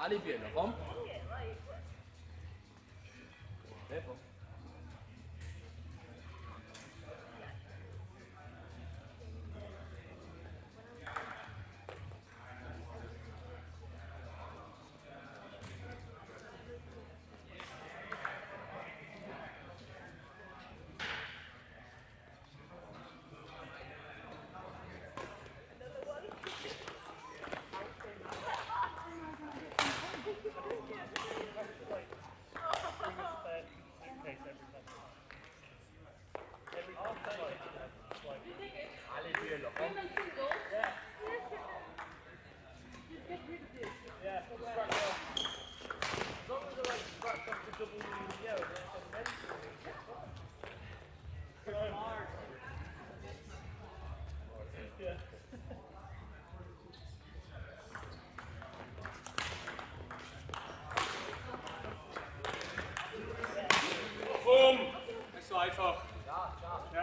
Allez, Bühler, komm. Boom! Ist so einfach. Ja.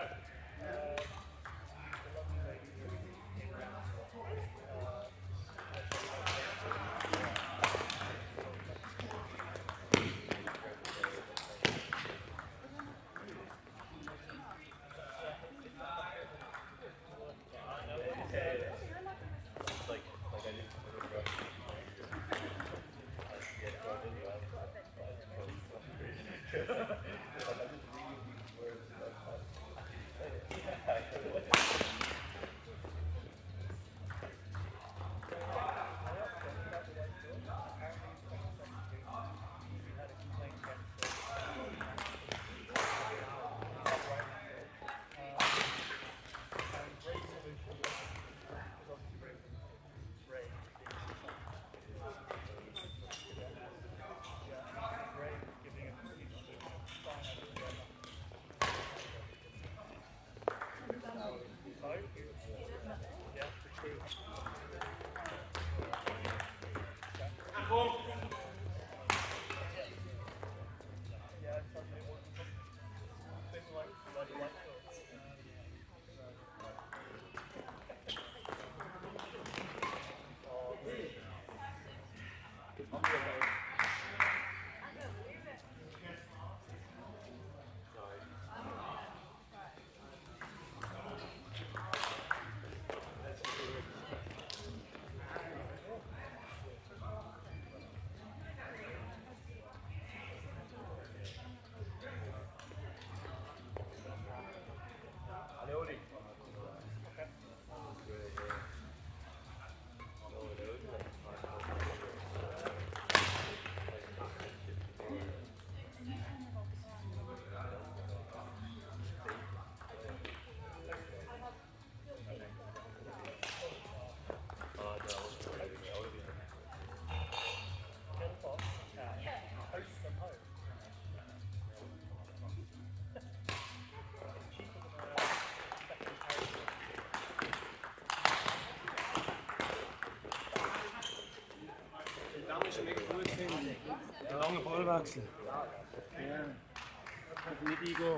Der lange Ballwechsel. Ja. Nicht eingehen.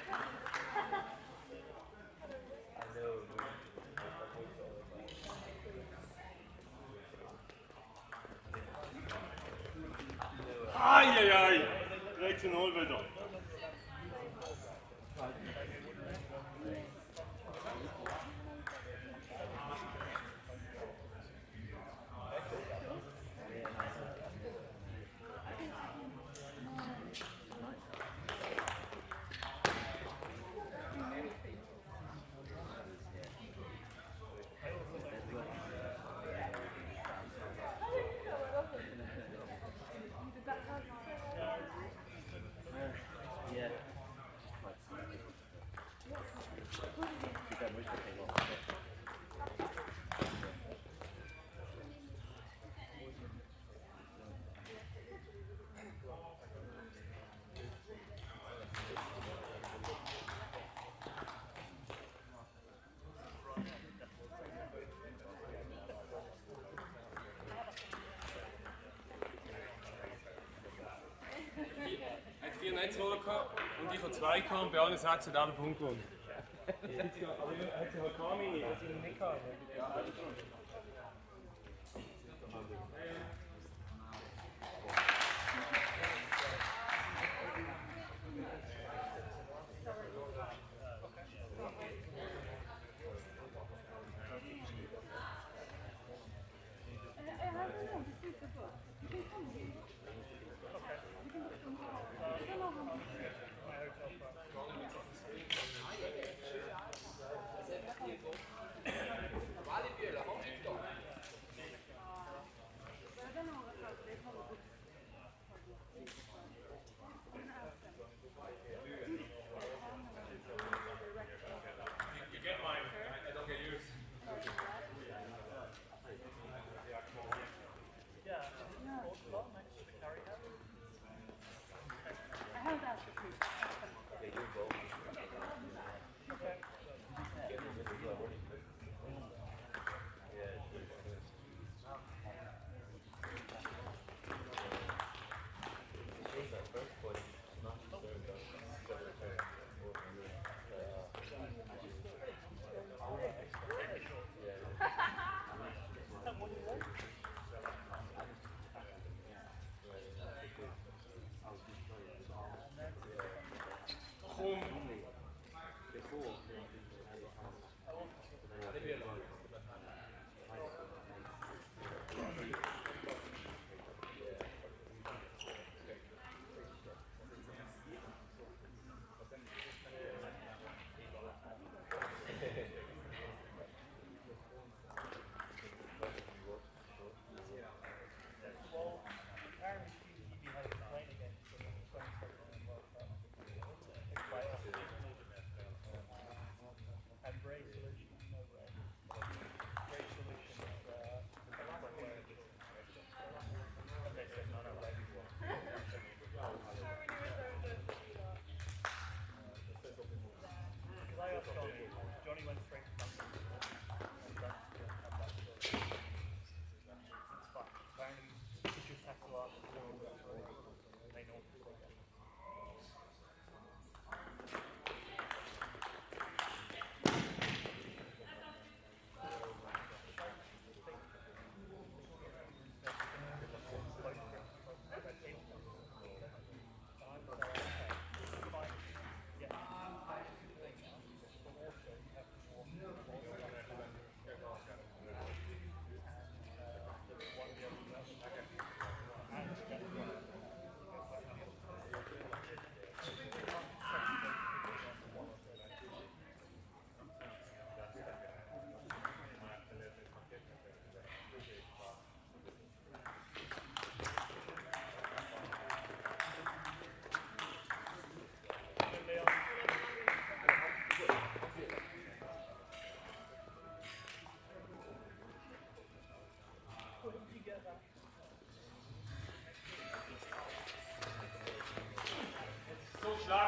Eieiei! 3:0 wieder. Netzroller gehabt und ich habe 2 gehabt und bei allen 6 hat er einen Punkt gewonnen. Aber er hat sie halt Kami, hat sie nicht gehabt. Schlag.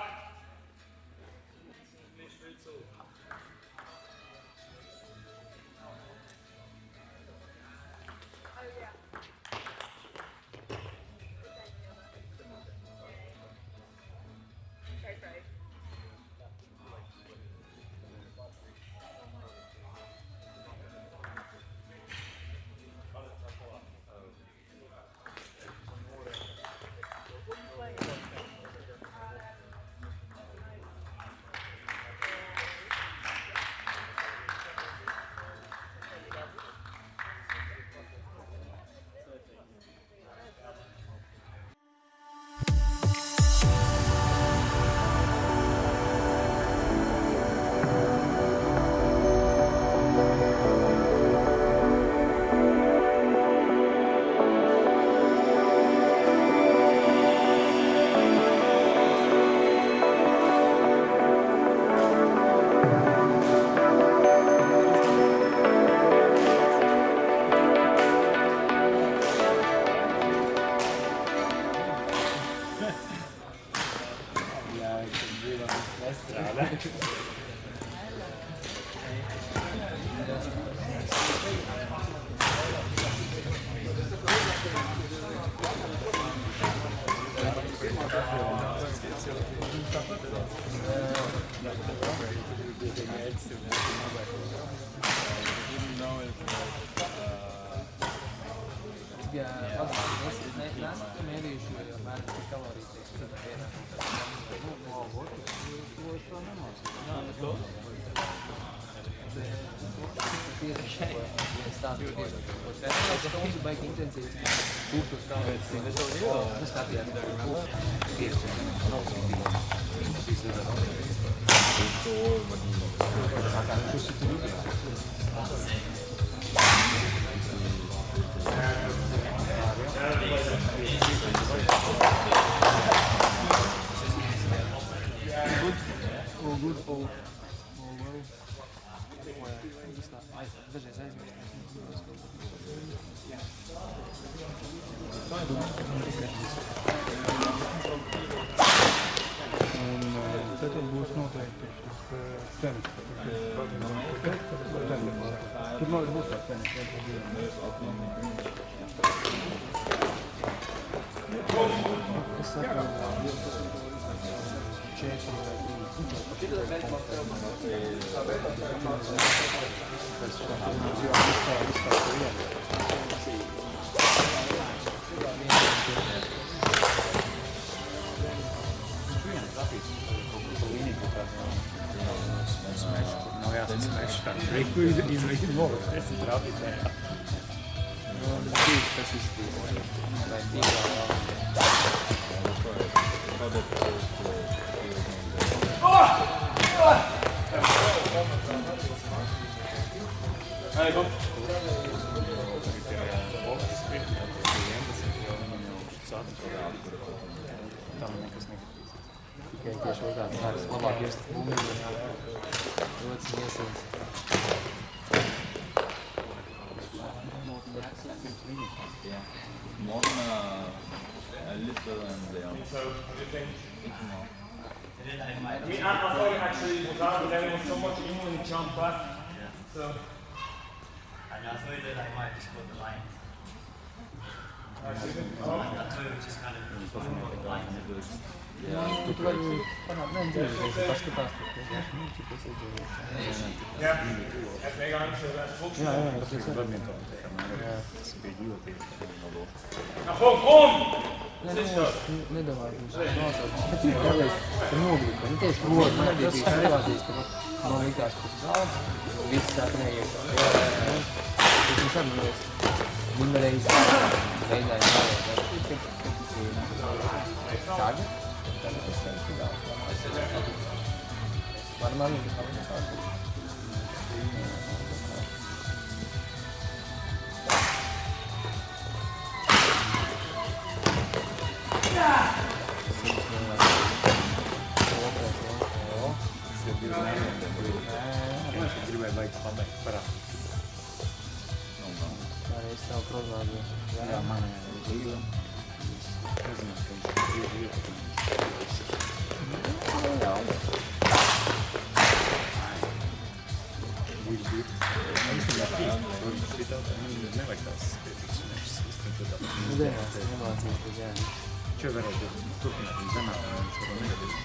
Ce varētu turpināt zemāk, un šo negadīt.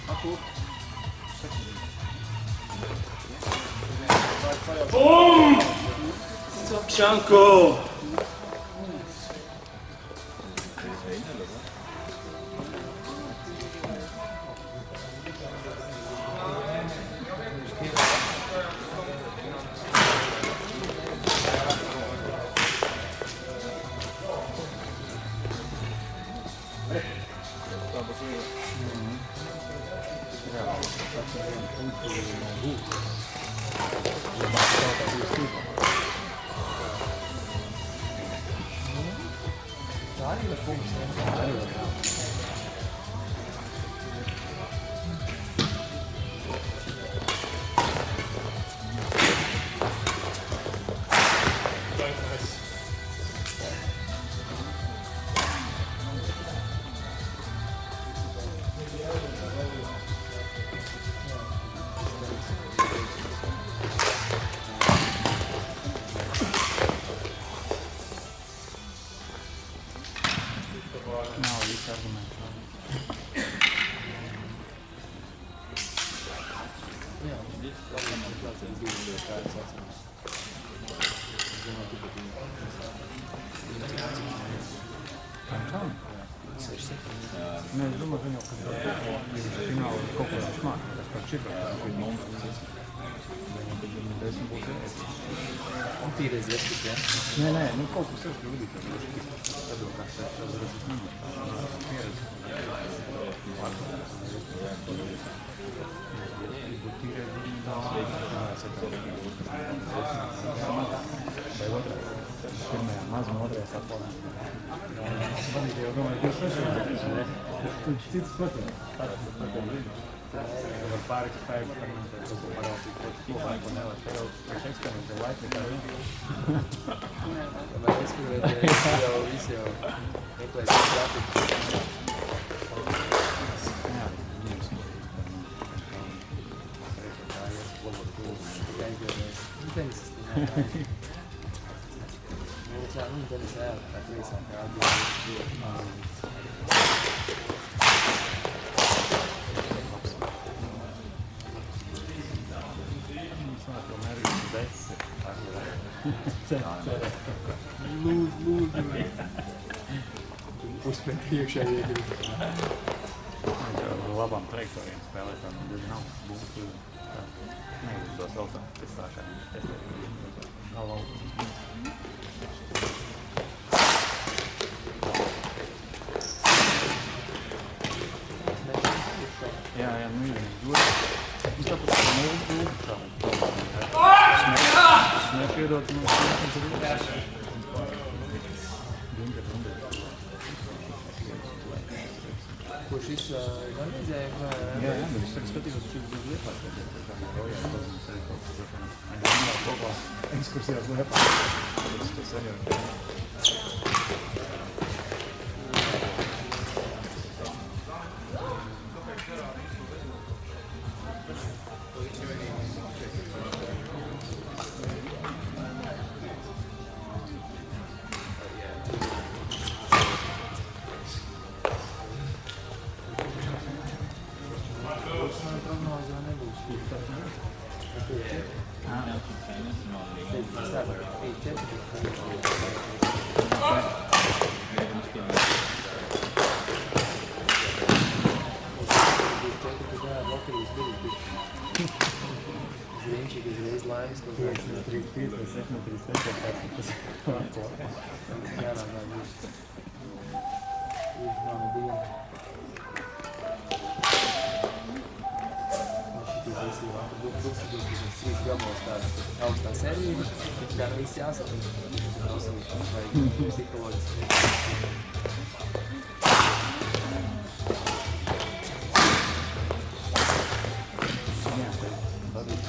Bum! Sokšanko! Nē, es domāju, ka jau fināli kaut ko viņš māk, tas par čipā, tas bija nonsenses. Viņam tad viņa 10 būs ēst. Un tīreiz iestit, ja? Nē, nu kaut kas jau kļūdīt, tad jau kāds tas redzus nemaz. Pieredzi. Būt tīreiz viņa vai otrās. Pirmajā maz un otrajā sapolē. Vadīt jau domāju, ka jūs sašķirāties, ne? Tur cits patīk. Var pāris spēju patarmentēt, tas var paraucīt, ko cilvēku nevar paraucīt, priekš eksperimentē laipnī kā viņi. Vai eksperimentē, visi jau meklēs grafiku. Jā, viņiem reizotājās, labot kūrus, gaidījāmies. Tenisist, jā, nu, tenis jā, tā kreisāk kā atbildīt. Lūdzu. Uzspēt iekšā iegrib. Labām trajektoriem spēlētām diezgan augsts būtu. Negribu to saucam, pēc tā kā viņš testē. Nav augsts. Jā, nu ir ļoti. Viņš tāpēc kā mūsu būtu šādi. Nepiedod mums sniegums ir ļoti. Ko šis organizēja? Jā, bet es skatījos, šis būs Liepā. Mēs kopā ekskursijās Liepā. Es to saņēmu. Augstā servība, viņš kā viss jāsaprot. Tas vajag psiholoģiski. Jā, tad vadīt.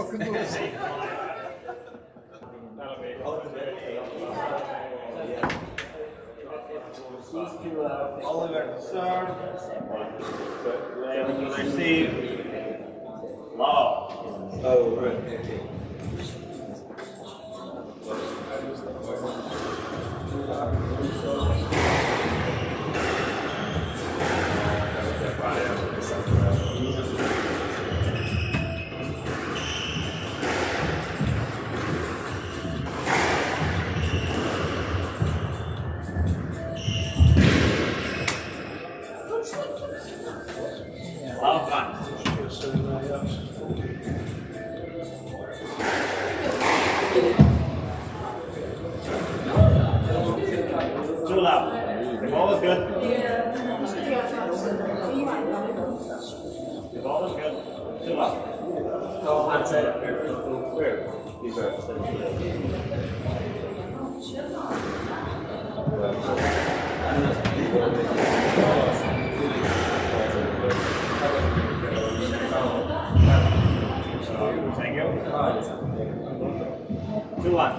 Oliver to serve. Leo to receive. Law. Oh, right. Love one. Too loud. The ball is good. The ball is good. Too loud. That's it. Thank you. 2-1.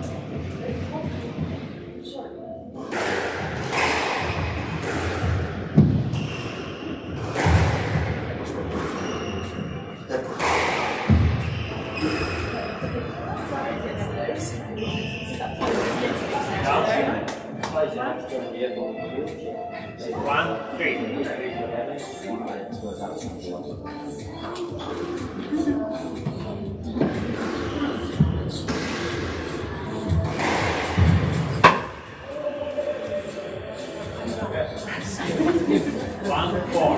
One, three. One, four.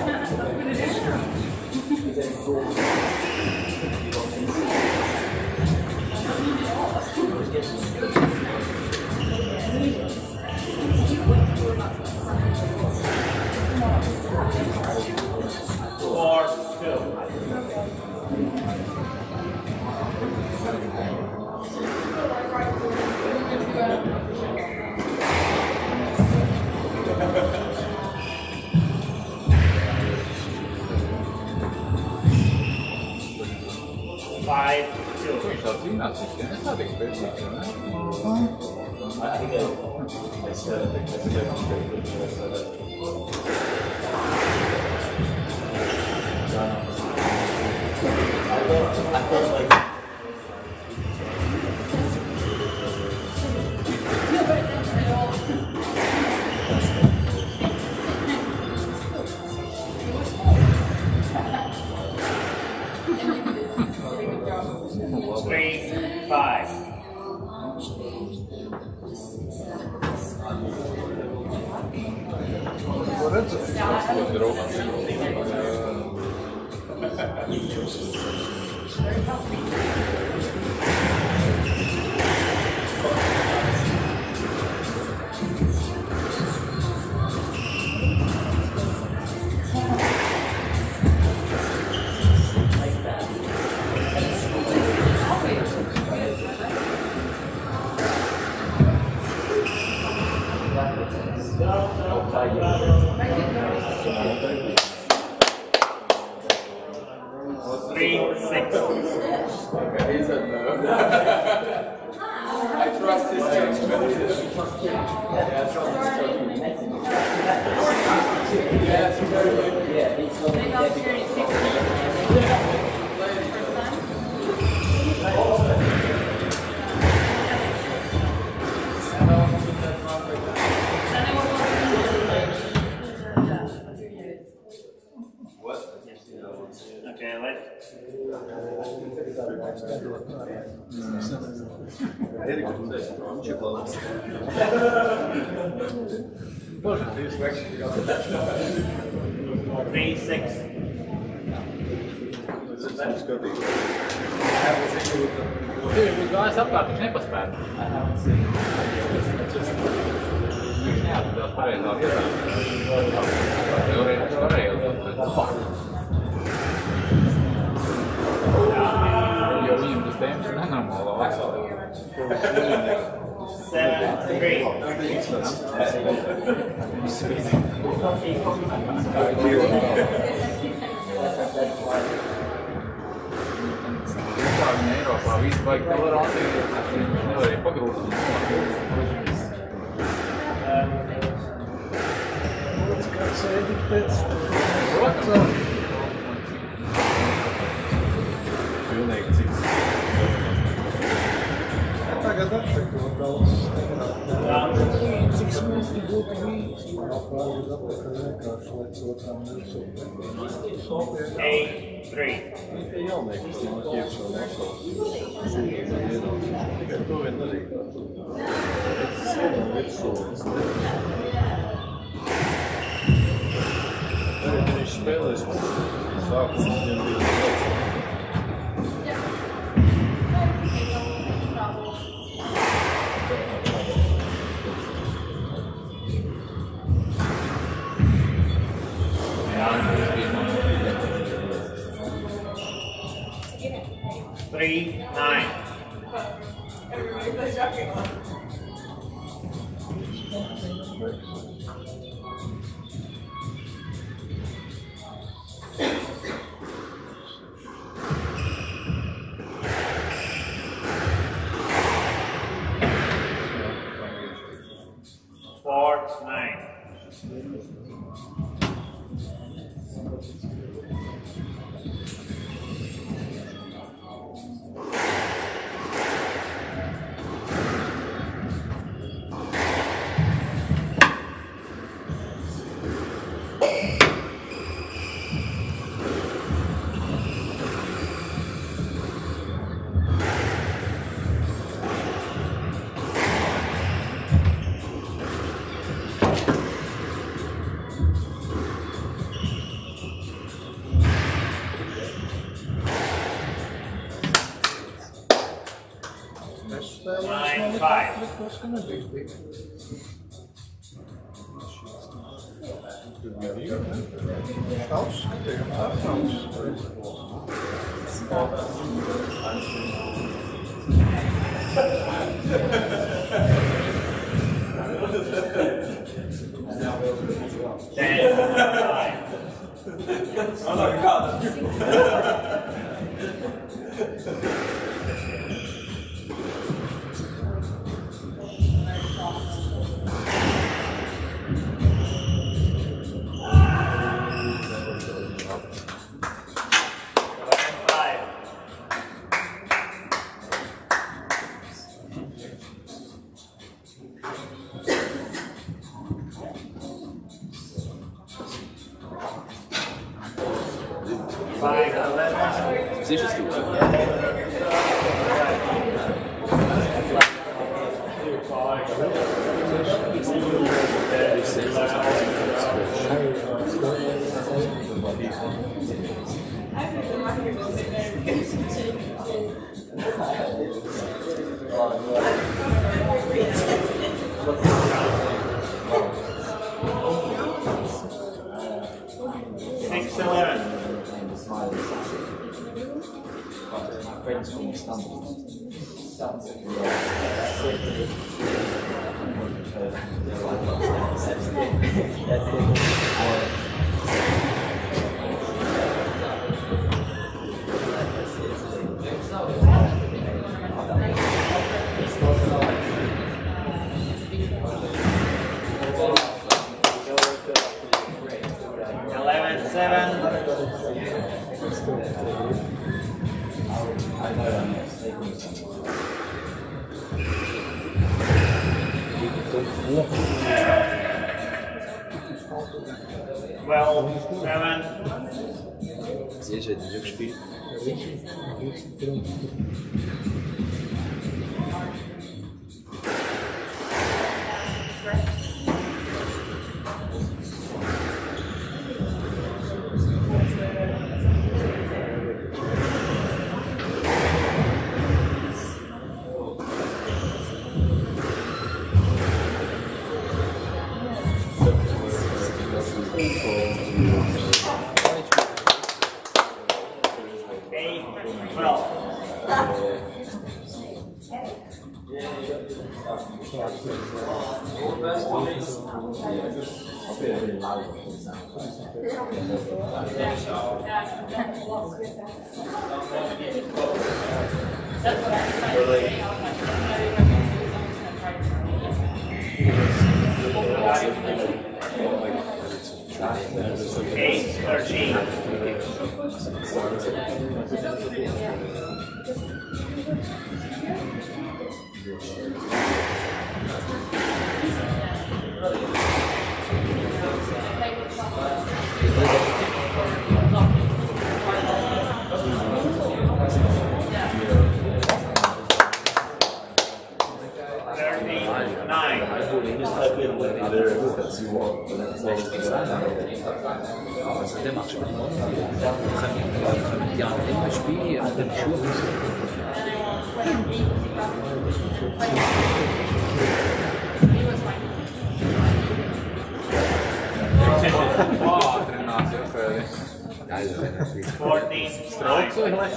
Viss vajag tev var attīrīt, nevarēja pagrūst. Kāds ēdik pēc Pilnīgi cits. tagad atšķirti vēl daudz. Cik smūgi būtu bijis. Pārējus atpakaļ vienkārši, lai otrām nesūtu. 8-3. Tie jaunieki, kas nav ķiepši vēl nesauc. Tikai to vien darīt. Es sēdam virsūs. Tagad viņš spēlēs sākums, viņam bija daudz. Three, 9. Four, 9. Nine, 5. Tas, ka nebija tik. Tauts skatījums ar tauts. Sicher ist du. Friends from Istanbul. Well, 7. Siehst du, das gespielt. Also der macht Spaß. Ja, immer spielen und dann Schuhe. Geil, 14, Strook so gleich.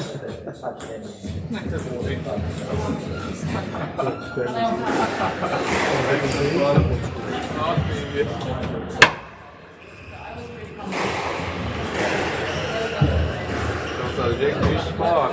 Dat is echt niet smaak.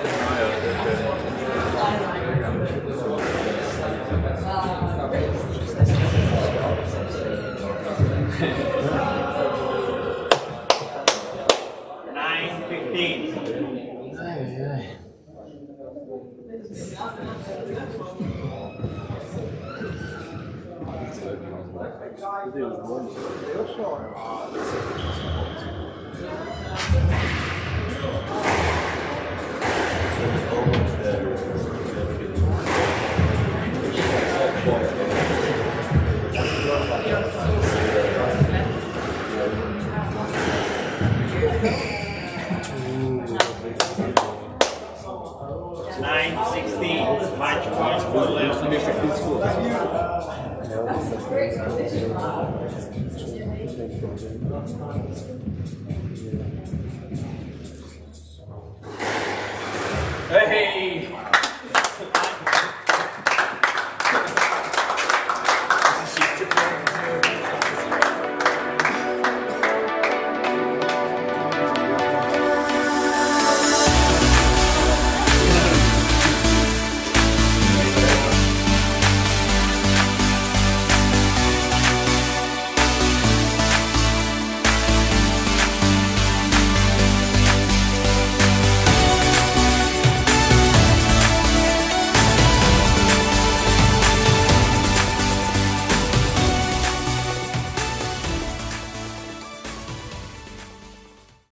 Match points for left. 嘿嘿。